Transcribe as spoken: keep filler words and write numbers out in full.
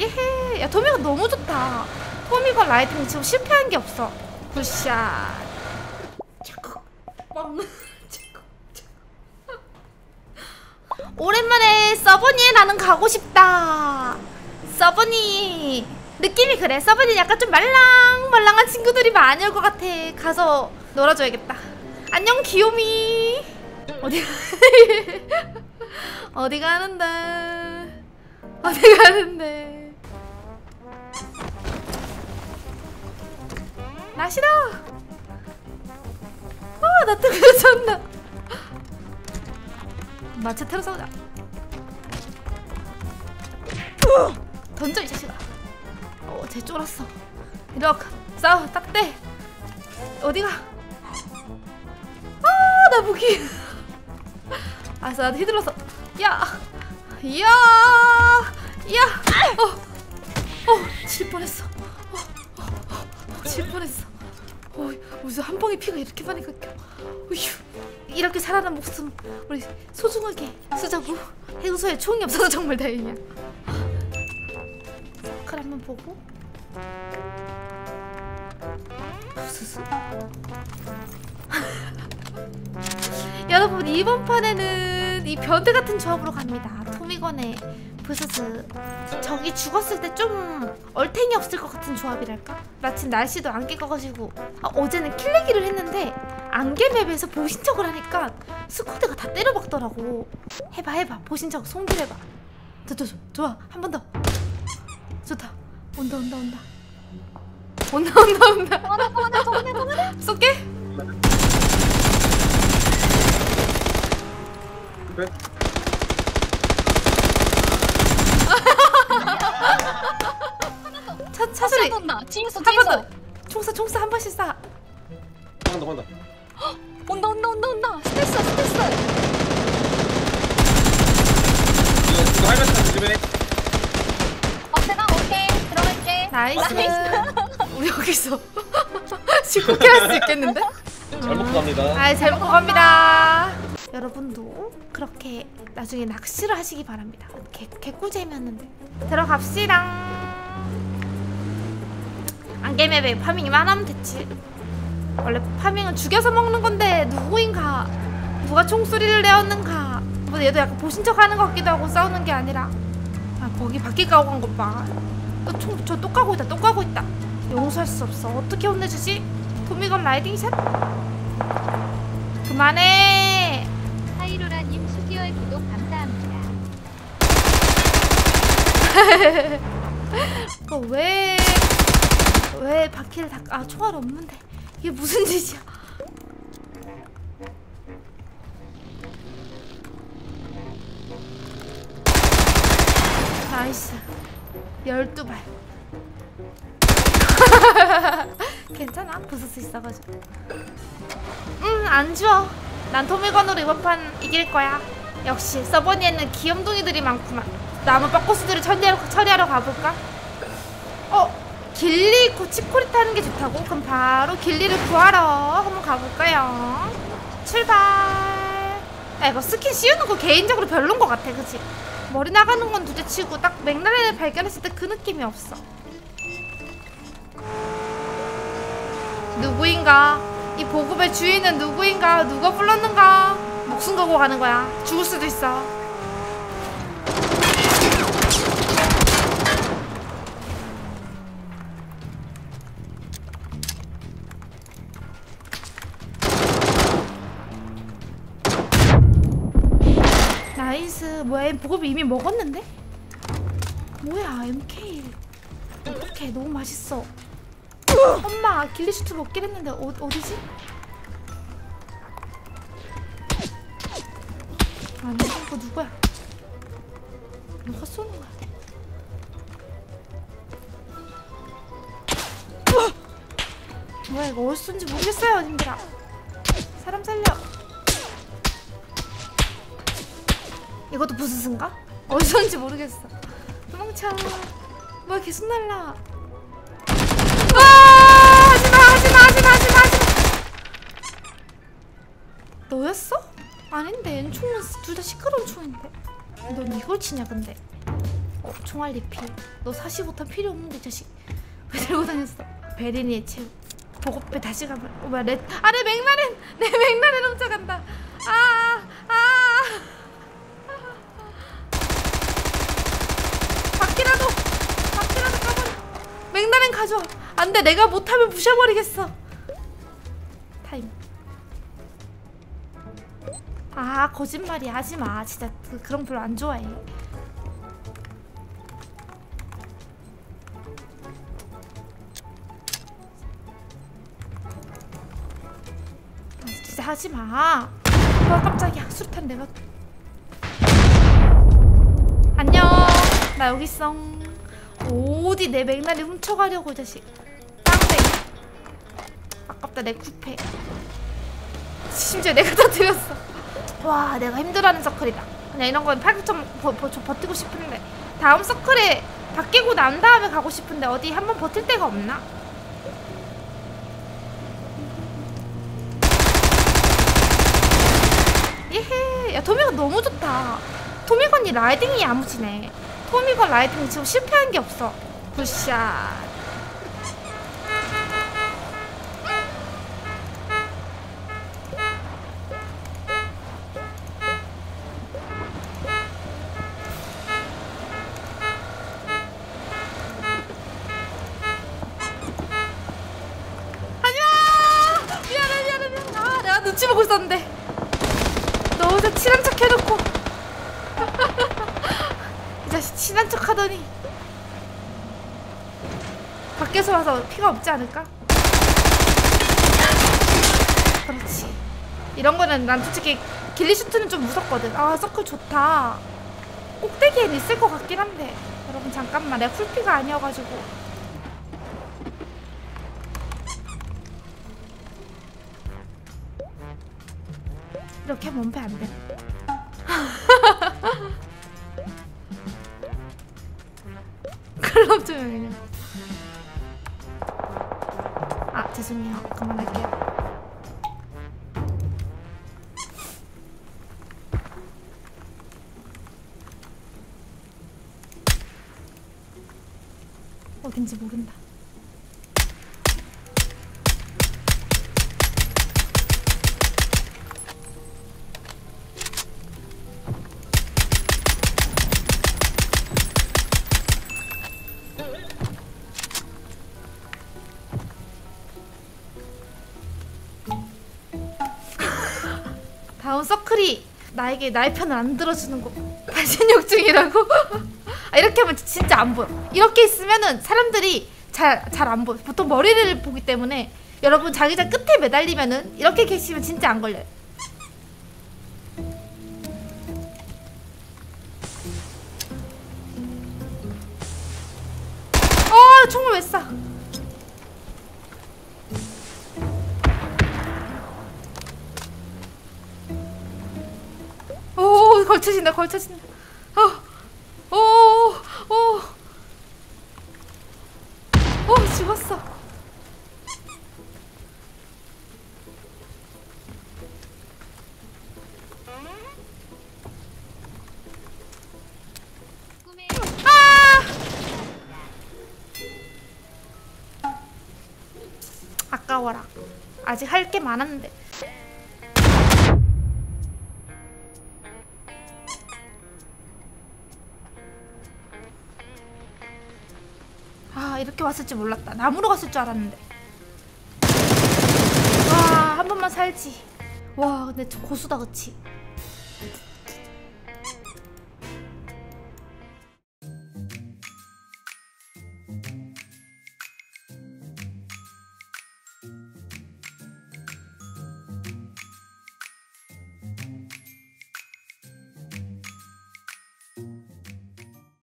예헤. 야 토미건 너무 좋다. 토미건 라이딩 지금 실패한 게 없어. 굿샷. 자꾸 먹는. 오랜만에 서버니에 나는 가고 싶다. 서버니 느낌이 그래. 서버니 약간 좀 말랑말랑한 친구들이 많이 올 것 같아. 가서 놀아줘야겠다. 안녕 귀요미. 어디 어디 가는데? 어디 가는데? 나 싫어. 아, 나 뜨거워졌나? 마체테로 싸우자. 던져 이 자식아. 어, 쟤 쫄았어. 이렇게 싸워. 딱 대. 어디가? 아, 나 무기. 알았어, 나도 휘둘러서. 야, 야, 야. 어, 어, 질 뻔했어. 어, 어, 어, 질 뻔했어. 어, 무슨 한 방에 피가 이렇게 많이 깎여. 어휴. 이렇게 살아난 목숨 우리 소중하게 쓰자고. 해우소에 총이 없어서 정말 다행이야. 서클 한번 보고. 부스스. 여러분 이번 판에는 이 변태 같은 조합으로 갑니다. 토미건의 부스스. 저기 죽었을 때 좀 얼탱이 없을 것 같은 조합이랄까? 마침 날씨도 안개 꺼가지고 아, 어제는 킬레기를 했는데 안개 맵에서 보신척을 하니까 스쿼드가 다 때려박더라고. 해봐 해봐 보신척 손질해봐. 저, 저, 저, 좋아 한 번 더. 좋다. 온다 온다 온다 온다 온다 온다. 그만해 그만해 그만해 그만해. 쏠게. 그래? 차, 차소리. 온다. 뒤에서 한 뒤에서. 번 더. 총사 총사 한 번씩 쏴. 한다 한다. 온다 온다 온다 온다. 스트레스 스트레스. 이거 이거 할배차 조심해. 어 내가 오케이 들어갈게. 나이스. 우리 여기서 쉽게 할 수 있겠는데? 잘 먹고 갑니다. 아, 잘 먹고 갑니다. 여러분도 그렇게 나중에 낚시를 하시기 바랍니다. 개, 개꿀잼이었는데. 들어갑시다. 안개맵에 파밍이만 하면 됐지. 원래 파밍은 죽여서 먹는 건데 누구인가? 누가 총소리를 내었는가? 뭐 얘도 약간 보신척 하는 것 같기도 하고 싸우는 게 아니라. 아, 거기 바퀴 까고 간 것 봐. 또 총, 저 또 까고 있다. 또 까고 있다. 용서할 수 없어. 어떻게 혼내주지? 토미건 라이딩샷? 그만해. 하이로라님 수개월 구독 감사합니다. 그 왜, 왜 바퀴를 다, 아, 총알 없는데. 이게 무슨 짓이야. 나이스. 열두 발. 괜찮아. 부술 수 있어가지고. 음, 안 주워. 난 토미건으로 이번 판 이길 거야. 역시 서버니에는 귀염둥이들이 많구만. 나무 빡고스들을 처리하러, 처리하러 가볼까? 어? 길리 있고 치코리 타는 게 좋다고? 그럼 바로 길리를 구하러 한번 가볼까요? 출발. 야, 이거 스킨 씌우는 거 개인적으로 별론 것 같아. 그치? 머리 나가는 건 둘째치고 딱 맥라렌을 발견했을 때 그 느낌이 없어. 누구인가? 이 보급의 주인은 누구인가? 누가 불렀는가? 목숨 걸고 가는 거야. 죽을 수도 있어. 나이스. 뭐야, 보급이 이미 먹었는데? 뭐야, 엠케이 어떡해. 너무 맛있어. 엄마, 길리슈트 먹긴 했는데 어, 어디지? 아니, 이거 누구야? 누가 쏘는 거야? 뭐야, 이거 어디서 쏜지 모르겠어요, 님들아. 사람 살려. 이것도 부스스인가? 어디서 쏜지 모르겠어. 도망쳐. 뭐야, 계속 날라. 와! 하지마, 하지마, 하지마, 하지마, 하지마. 너였어? 아닌데, 총은 둘 다 시끄러운 총인데. 넌 이걸 치냐, 근데? 어, 총알 리필. 너 사십오 탄 필요 없는데 이 자식. 왜 들고 다녔어? 베린이의 채우. 보급배 다시 가면. 어, 뭐야 레. 아, 내 맥라렌. 내 맥라렌 훔쳐간다. 아, 아. 바퀴라도, 바퀴라도 까버려. 맥라렌 가져와. 안 돼. 내가 못하면 부셔버리겠어. 타임. 아, 거짓말이야. 하지마. 진짜 그, 그런 거 별로 안 좋아해. 진짜 하지마. 와, 깜짝이야. 수류탄 내가. 안녕. 나 여기 있어. 어디 내 맥날이 훔쳐가려고 이 자식. 깡패. 아깝다. 내 쿠페. 심지어 내가 터뜨렸어. 와, 내가 힘들어하는 서클이다. 그냥 이런 건 팔 점 버티고 싶은데 다음 서클에 바뀌고 난 다음에 가고 싶은데 어디 한번 버틸 데가 없나? 예헤. 야, 토미건 너무 좋다. 토미건이 라이딩이 야무지네. 토미건 라이딩 지금 실패한 게 없어. 굿샷. 눈치 보고 있었는데 너 혼자 친한 척 해놓고 이 자식 친한 척 하더니 밖에서 와서 피가 없지 않을까? 그렇지. 이런 거는 난 솔직히 길리슈트는 좀 무섭거든. 아, 서클 좋다. 꼭대기엔 있을 것 같긴 한데 여러분 잠깐만. 내가 풀피가 아니어가지고. 이렇게 하면 원패 안 돼. 그럼 좀 그냥. 아, 죄송해요. 그만할게요. 어딘지 모른다. 다음 서클이 나에게 나의 편을 안 들어주는 거 반신욕중이라고? 아, 이렇게 하면 진짜 안 보여. 이렇게 있으면은 사람들이 잘 잘 안 보여. 보통 머리를 보기 때문에. 여러분 자기장 끝에 매달리면은 이렇게 계시면 진짜 안 걸려요. 어, 총을 왜 쏴? 오, 걸쳐진다, 걸쳐진다. 어, 오, 오, 오, 죽었어. 아! 아까워라. 아직 할 게 많았는데. 아, 이렇게 왔을 줄 몰랐다. 나무로 갔을 줄 알았는데. 와, 한 번만 살지. 와, 근데 저 고수다, 그치?